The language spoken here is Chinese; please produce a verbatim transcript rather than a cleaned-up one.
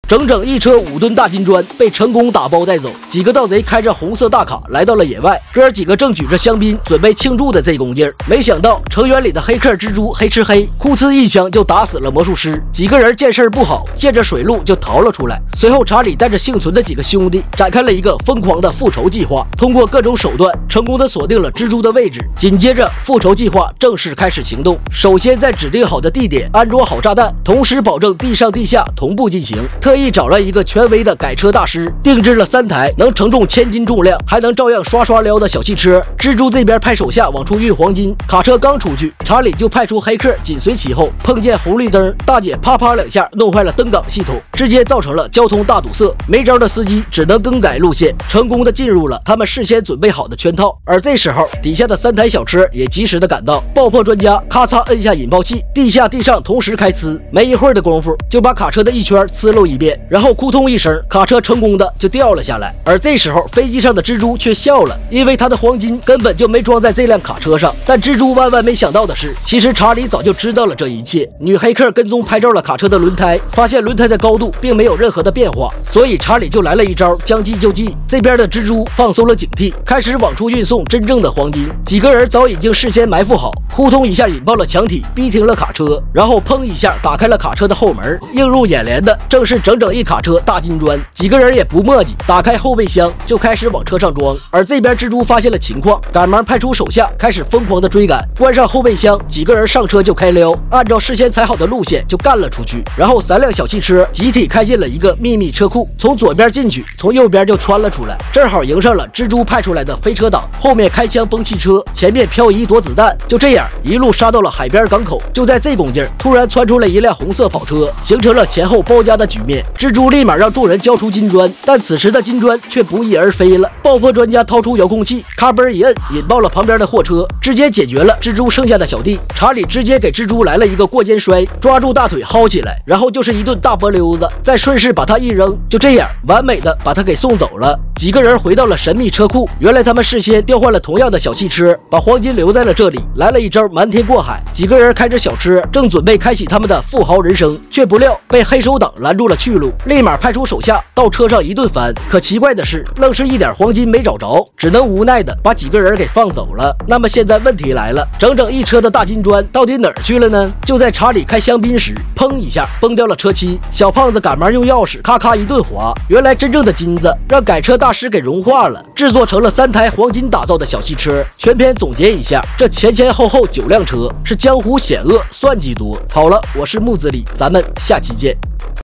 整整一车五吨大金砖被成功打包带走。几个盗贼开着红色大卡来到了野外，哥几个正举着香槟准备庆祝的这功劲儿，没想到成员里的黑客蜘蛛黑吃黑，库呲一枪就打死了魔术师。几个人见事不好，借着水路就逃了出来。随后查理带着幸存的几个兄弟展开了一个疯狂的复仇计划，通过各种手段成功的锁定了蜘蛛的位置。紧接着复仇计划正式开始行动，首先在指定好的地点安装好炸弹，同时保证地上地下同步进行。特意找了一个权威的改车大师，定制了三台能承重千斤重量还能照样刷刷撩的小汽车。蜘蛛这边派手下往出运黄金，卡车刚出去，查理就派出黑客紧随其后。碰见红绿灯，大姐啪啪两下弄坏了登岗系统，直接造成了交通大堵塞。没招的司机只能更改路线，成功的进入了他们事先准备好的圈套。而这时候底下的三台小车也及时的赶到，爆破专家咔嚓摁下引爆器，地下地上同时开呲，没一会儿的功夫就把卡车的一圈呲漏一遍，然后扑通一声，卡车成功的就掉了下来。而这时候飞机上的蜘蛛却笑了，因为他的黄金根本就没装在这辆卡车上。但蜘蛛万万没想到的是，其实查理早就知道了这一切。女黑客跟踪拍照了卡车的轮胎，发现轮胎的高度并没有任何的变化，所以查理就来了一招将计就计。这边的蜘蛛放松了警惕，开始往出运送真正的黄金。几个人早已经事先埋伏好，扑通一下引爆了墙体，逼停了卡车，然后砰一下打开了卡车的后门，映入眼帘的正是整整一卡车大金砖。几个人也不墨迹，打开后备箱就开始往车上装。而这边蜘蛛发现了情况，赶忙派出手下开始疯狂的追赶。关上后备箱，几个人上车就开撩，按照事先踩好的路线就干了出去。然后三辆小汽车集体开进了一个秘密车库，从左边进去，从右边就穿了出来，正好迎上了蜘蛛派出来的飞车党。后面开枪崩汽车，前面漂移躲子弹，就这样一路杀到了海边港口。就在这功劲儿，突然窜出来一辆红色跑车，形成了前后包夹的局面。蜘蛛立马让众人交出金砖，但此时的金砖却不翼而飞了。爆破专家掏出遥控器，咔嘣一摁，引爆了旁边的货车，直接解决了蜘蛛剩下的小弟。查理直接给蜘蛛来了一个过肩摔，抓住大腿薅起来，然后就是一顿大波溜子，再顺势把他一扔，就这样完美的把他给送走了。几个人回到了神秘车库，原来他们事先调换了同样的小汽车，把黄金留在了这里，来了一招瞒天过海。几个人开着小车，正准备开启他们的富豪人生，却不料被黑手党拦住了去路，立马派出手下到车上一顿翻。可奇怪的是，愣是一点黄金没找着，只能无奈的把几个人给放走了。那么现在问题来了，整整一车的大金砖到底哪儿去了呢？就在查理开香槟时，砰一下崩掉了车漆，小胖子赶忙用钥匙咔咔一顿划，原来真正的金子让改车大师给融化了，制作成了三台黄金打造的小汽车。全篇总结一下，这前前后后九辆车，是江湖险恶算计多。好了，我是木子李，咱们下期见。